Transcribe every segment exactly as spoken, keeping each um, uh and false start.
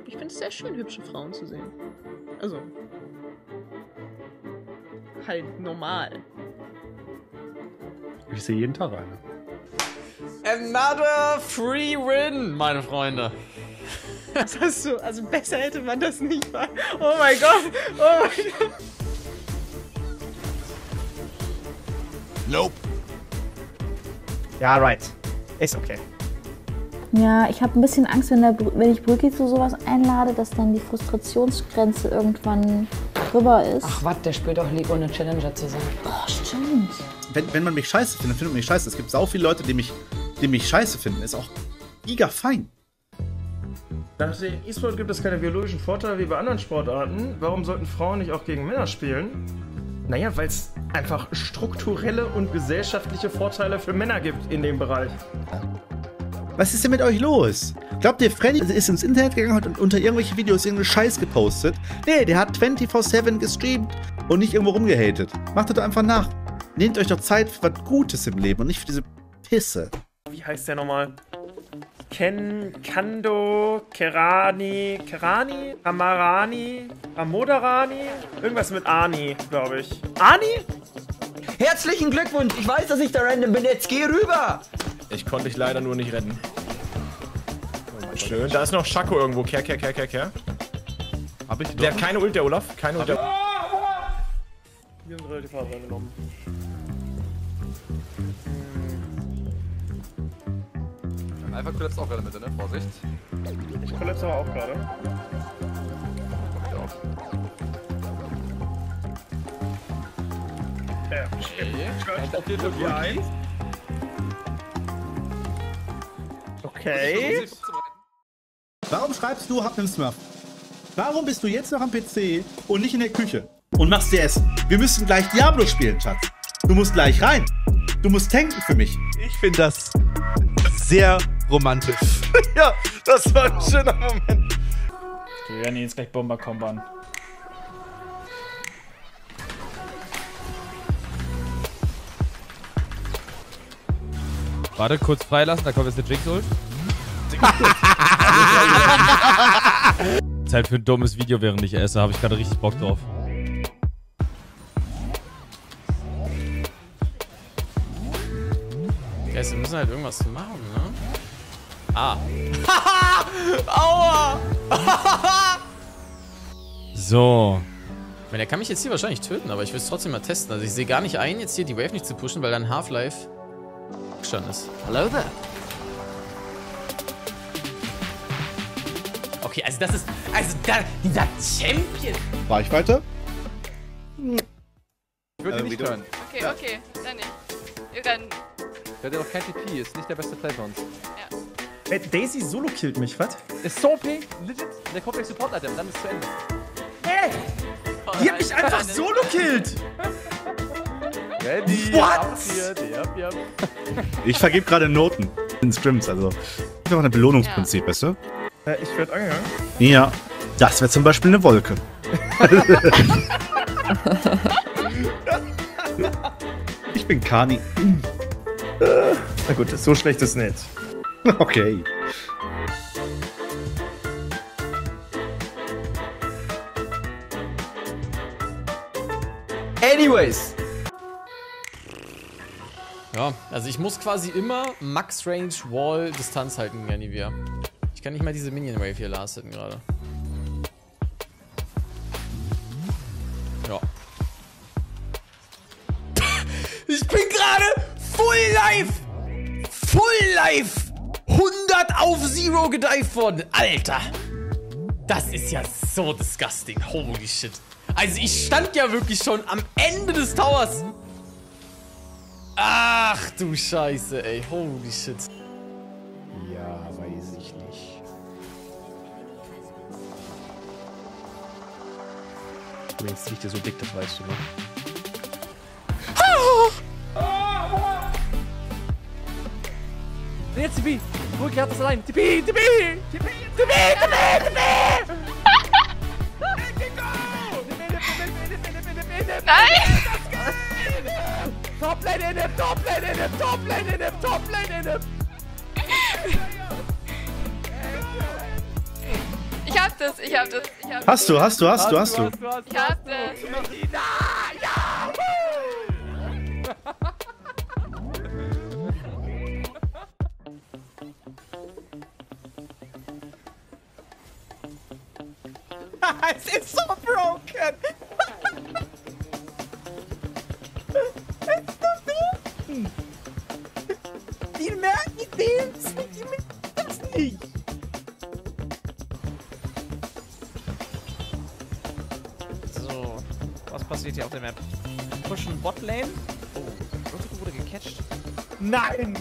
ich finde es sehr schön, hübsche Frauen zu sehen. Also. Halt normal. Ich sehe jeden Tag eine. Another free win, meine Freunde. Das hast du, also besser hätte man das nicht machen. Oh mein Gott, oh mein Gott. Nope. Ja, right. Ist okay. Ja, ich habe ein bisschen Angst, wenn, der, wenn ich Brücki zu sowas einlade, dass dann die Frustrationsgrenze irgendwann drüber ist. Ach was, der spielt auch League ohne Challenger zu sein. Oh, stimmt. Wenn, wenn man mich scheiße findet, findet man mich scheiße. Es gibt sau viele Leute, die mich, die mich scheiße finden. Ist auch giga fein. Nach dem E-Sport gibt es keine biologischen Vorteile wie bei anderen Sportarten. Warum sollten Frauen nicht auch gegen Männer spielen? Naja, weil es einfach strukturelle und gesellschaftliche Vorteile für Männer gibt in dem Bereich. Was ist denn mit euch los? Glaubt ihr, Freddy ist ins Internet gegangen und unter irgendwelche Videos irgendeinen Scheiß gepostet? Nee, der hat vierundzwanzig sieben gestreamt und nicht irgendwo rumgehatet. Macht das doch einfach nach. Nehmt euch doch Zeit für was Gutes im Leben und nicht für diese Pisse. Wie heißt der nochmal? Ken, Kando, Kerani, Kerani, Amarani, Amodarani? Irgendwas mit Ani, glaube ich. Ani? Herzlichen Glückwunsch! Ich weiß, dass ich der Random bin. Jetzt geh rüber! Ich konnte dich leider nur nicht retten. Oh schön. Da ist noch Schako irgendwo. Kehr, kehr, kehr, kehr, kehr. Hab ich der hat keine Ult, der Olaf. Keine Ult, der Olaf. Wir sind relativ hart reingenommen. Alpha kollapst auch gerade mit, ne? Vorsicht. Ich kollapse aber auch gerade. Ja, okay. Warum schreibst du, hab nen Smurf? Warum bist du jetzt noch am P C und nicht in der Küche? Und machst dir Essen? Wir müssen gleich Diablo spielen, Schatz. Du musst gleich rein. Du musst tanken für mich. Ich finde das sehr romantisch. Ja, das war ein schöner Moment. Wir werden jetzt gleich Bomber kombern. Warte, kurz freilassen, da kommt jetzt eine Jinx-Ult. Zeit für ein dummes Video, während ich esse, habe ich gerade richtig Bock drauf. Guys, wir müssen halt irgendwas machen, ne? Ah. Aua! So. Ich meine, der kann mich jetzt hier wahrscheinlich töten, aber ich will es trotzdem mal testen. Also ich sehe gar nicht ein, jetzt hier die Wave nicht zu pushen, weil dann Half-Life schon ist. Hello there. Okay, also das ist, also da, dieser Champion. War ich weiter? Ich würde ihn nicht hören. Okay, okay, dann nicht. Wir rennen. Der hat ja noch kein T P, ist nicht der beste Play bei uns. Ja. Ey, Daisy solo killt mich, was? Ist so O P, legit. Der kommt gleich Support-Item, dann ist es zu Ende. Ey! Die hat mich einfach solo killt! Ready, What? Yep, yep. Ich vergebe gerade Noten in Scrims, also. Das ist auch ein Belohnungsprinzip, ja. Weißt du? Äh, ich werde angegangen. Ja, das wäre zum Beispiel eine Wolke. Ich bin Kani. Na gut, so schlecht ist nicht. Okay. Anyways. Ja, also ich muss quasi immer Max Range Wall Distanz halten, Ganivia. Ich kann nicht mal diese Minion Wave hier last hitten gerade. Ja. Ich bin gerade full live! Full live! hundert auf Zero gedived worden! Alter! Das ist ja so disgusting. Holy shit. Also ich stand ja wirklich schon am Ende des Towers. Ach du Scheiße, ey. Holy shit. Ja, weiß ich nicht. Übrigens riecht dir so dick, das weißt du, ne? Jetzt T P! Brücke hat das allein! T P! T P! T P! T P! T P! T P! Nein! Toplane in him! Toplane in him! Toplane in him! Toplane in him! Ich hab das, ich hab das, ich hab Hast du, hast du, hast du, hast du. Ich hab das. Es ist so broken. Es ist so broken. Die merken das. Die merken das nicht. So, was passiert hier auf der Map? Pushen Botlane. Oh, Rotico wurde gecatcht. Nein!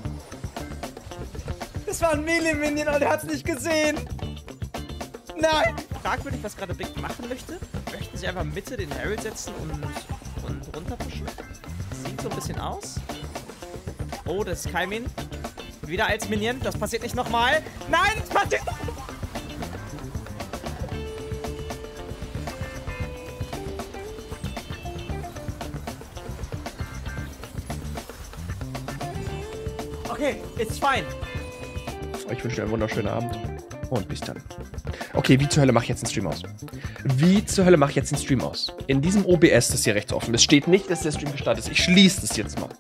Das war ein Melee-Minion und er hat's nicht gesehen. Nein! Fragwürdig, was gerade Big machen möchte. Möchten sie einfach Mitte den Herald setzen und, und runter pushen? Sieht so ein bisschen aus. Oh, das ist Kaimin. Wieder als Minion. Das passiert nicht nochmal. Nein, das passiert. Okay, it's fine. Ich wünsche dir einen wunderschönen Abend. Und bis dann. Okay, wie zur Hölle mache ich jetzt den Stream aus? Wie zur Hölle mache ich jetzt den Stream aus? In diesem O B S, das hier rechts offen ist, steht nicht, dass der Stream gestartet ist. Ich schließe das jetzt mal.